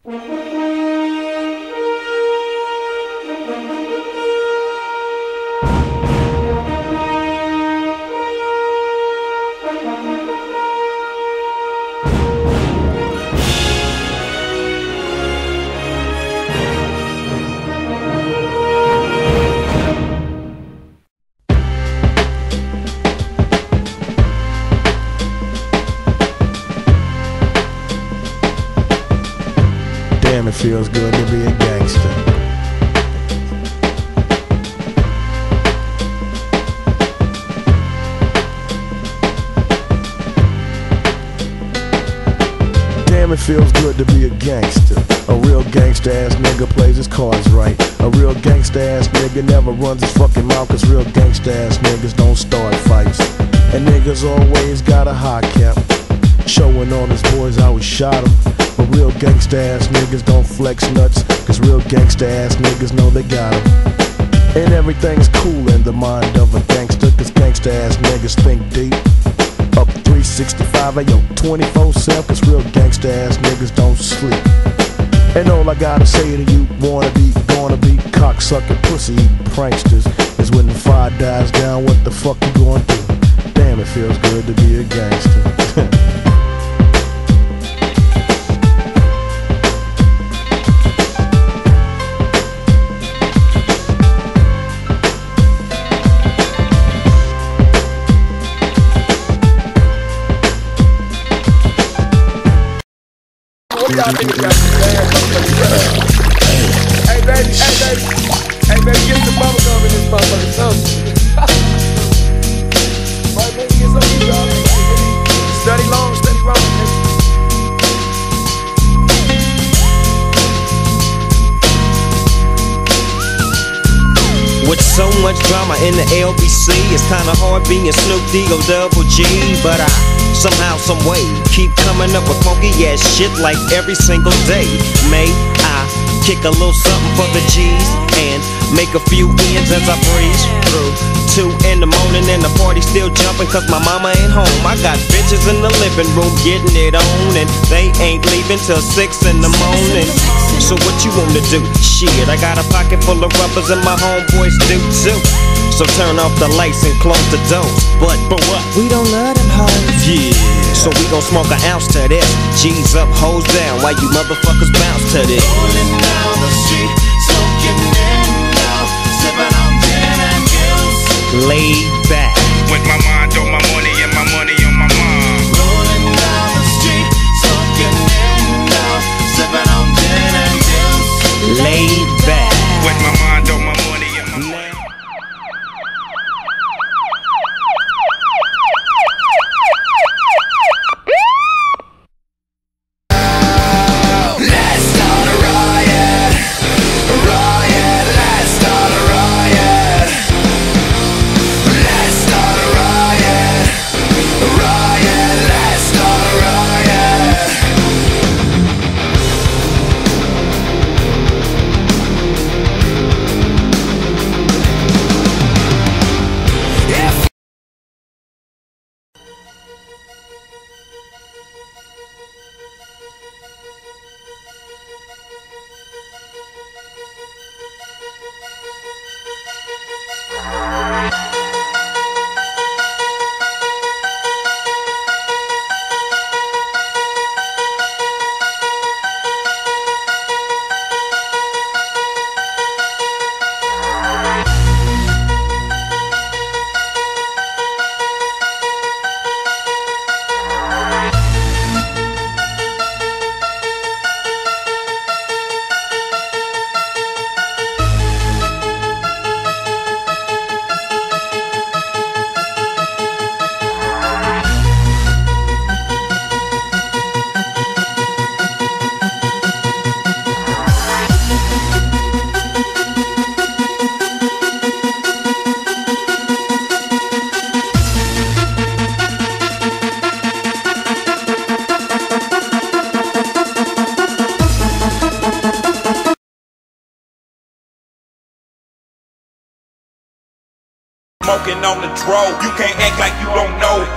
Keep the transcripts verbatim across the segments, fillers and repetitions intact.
Damn, it feels good to be a gangster. Damn, it feels good to be a gangster. A real gangsta ass nigga plays his cards right. A real gangsta ass nigga never runs his fucking mouth, cause real gangsta ass niggas don't start fights. And niggas always got a high cap, showing all his boys how he shot him. But real gangsta ass niggas don't flex nuts, cause real gangsta ass niggas know they got him. And everything's cool in the mind of a gangster, cause gangsta ass niggas think deep. Up three sixty-five, ayo, twenty-four seven, cause real gangsta ass niggas don't sleep. And all I gotta say to you wanna be, gonna be cocksucking, pussy eating pranksters is when the fire dies down, what the fuck you gonna do? Damn, it feels good to be a gangster. Y'all niggas got some bad motherfuckers. Hey baby, hey baby, hey baby, get some bubble gum in this motherfucker, something. Right, baby, get some of these y'all niggas. Study long, study wrong, nigga. With so much drama in the L B C, it's kinda hard being Snoop D-O double G. But I, somehow, someway, keep coming up with funky ass shit like every single day. May I kick a little something for the G's and make a few ends as I breeze through two in the morning and the party still jumping cause my mama ain't home. I got bitches in the living room getting it on and they ain't leaving till six in the morning. So what you wanna do? Shit, I got a pocket full of rubbers and my homeboys do too. So turn off the lights and close the doors. But, but what? We don't love them hoes. Yeah. So we gon' smoke an ounce to this. G's up, hoes down, while you motherfuckers bounce to this. Rolling down the street, smoking in now, sipping on gin and juice. Laid back. With my mind on my money and my money on my mind. Rolling down the street, smoking in now, sipping on gin and juice. Laid back. With my mind on my money and my money. Smoking on the dro, you can't act like you don't know.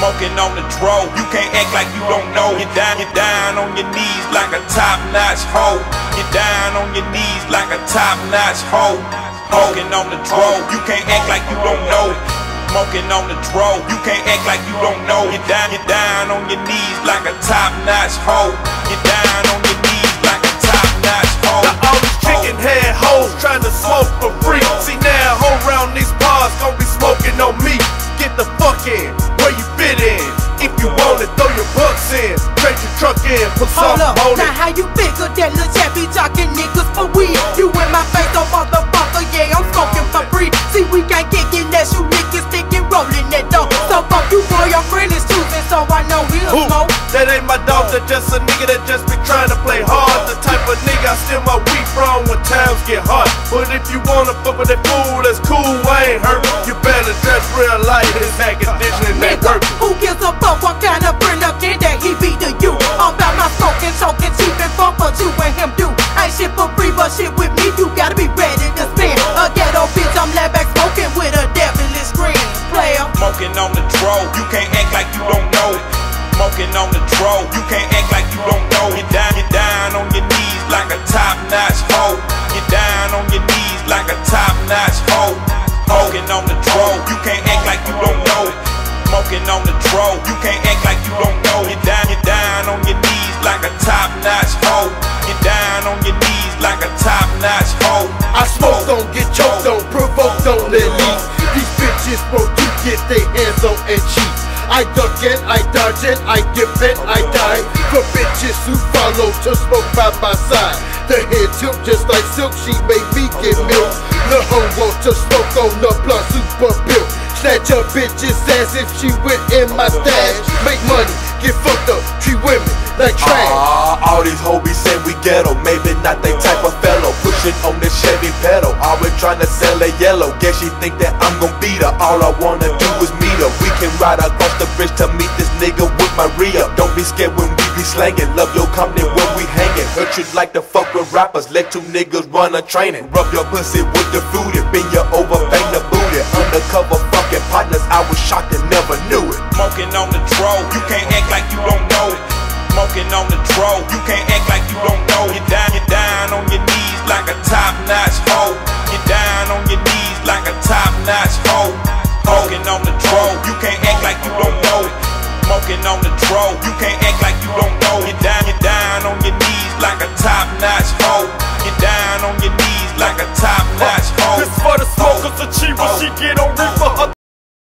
Smoking on the dro, you can't act like you don't know. Get down, get down on your knees like a top-notch hoe. Get down on your knees like a top-notch hoe. Smoking on the dro, you can't act like you don't know. Smoking on the dro, you can't act like you don't know. Get down, get down on your knees like a top-notch hoe. Get down on your knees like a top-notch hoe. Now all these chicken head hoes trying to smoke for free. See now, hoe round these bars gon' be smoking on me. Get the fuck in, where you fit in. If you want it, throw your bucks in. Trade your truck in, put Hold something up, on now it. how you figure that lil' chat be jocking niggas for weed? You in my face, oh motherfucker, yeah, I'm smoking for free. See, we can't get it unless you niggas thinking rolling that dough. So fuck you, boy, your friend is choosing, so I know he'll Who? smoke. That ain't my dog, that just a nigga that just be trying to play hard. The type of nigga I steal my weed from when times get hard. But if you wanna fuck with that fool, that's cool, I ain't hurt. You better dress real light, his air conditioning ain't Nigga, work. who gives a fuck what kind of friend of kin that he be to you? All about my smoking, choking, cheap and fun, but you and him do. Ain't shit for free, but shit with me, you gotta be ready to spend. A ghetto bitch, I'm laid back smoking with a devilish grin. Player. Smoking on the dro, you can't act like you don't know. Smoking on the dro, you can't act like you don't know. Get down, get down on your knees like a top-notch hoe. Get down on your knees like a top-notch hoe. Smoking on the dro, you can't act like you don't know. Smoking on the dro, you can't act like you don't know. Get down, get down on your knees like a top-notch hoe. Get down on your knees like a top-notch hoe. I smoke, don't get choked, don't provoke, don't let leave. These bitches want to get their hands on and cheat. I duck it, I dodge it, I dip it, I die. For bitches who follow to smoke by my side. The head tilt just like silk, she made me get milk. The hoe wants to smoke on the plus super pill. Snatch a bitch's ass if she went in my stash. Make money, get fucked up, treat women like trash. Ah, all these hoes be saying we ghetto, maybe not they type of fellow. Pushing on the Chevy pedal, always trying to sell a yellow. Guess she think that I'm gon' beat her, all I wanna do is meet her. We can ride across the bridge to meet this nigga with my re-up. Don't be scared when we be slanging, love your company when we hanging. Hurt you like to fuck with rappers, let two niggas run a training. Rub your pussy with the fruity, bend you over, bang the booty. Undercover fucking partners, I was shocked and never knew it. Smoking on the dro, you can't act like you don't know it. Smoking on the dro, you can't act like you don't know it. Get down, get down on your knees like a top-notch hoe. Get down on your knees like a top-notch hoe. Smoking on the dro, you can't act like you don't know it. Smoking on the dro, you can't act like you don't know it. Get down, get down on your knees like a top-notch hoe. Get down on your knees like a top-notch hoe. This for the smokers, the cheap when she get on reefer. Her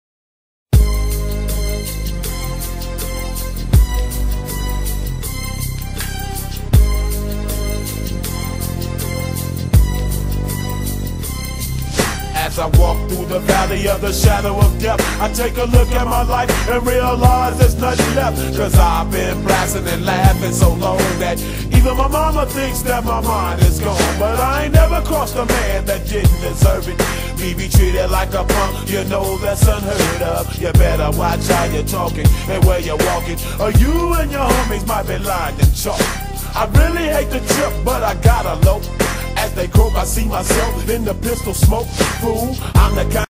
as I walk through the valley of the shadow of death, I take a look at my life and realize there's nothing left. Cause I've been blasting and laughing so long that even my mama thinks that my mind is gone. But I ain't never crossed a man that didn't deserve it. Me be treated like a punk, you know that's unheard of. You better watch how you're talking and where you're walking, or you and your homies might be lined in chalk. I really hate the trip, but I gotta low. As they croak, I see myself in the pistol smoke. Fool, I'm the kind